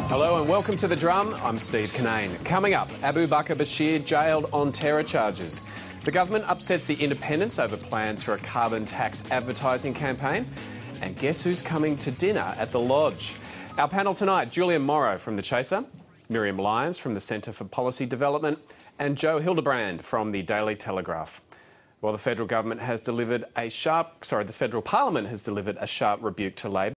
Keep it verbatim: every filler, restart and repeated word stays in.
Hello and welcome to The Drum. I'm Steve Cannane. Coming up, Abu Bakr Bashir jailed on terror charges. The government upsets the independents over plans for a carbon tax advertising campaign. And guess who's coming to dinner at the Lodge? Our panel tonight, Julian Morrow from The Chaser, Miriam Lyons from the Centre for Policy Development, and Joe Hildebrand from the Daily Telegraph. Well, the federal government has delivered a sharp, sorry, the federal parliament has delivered a sharp rebuke to Labor.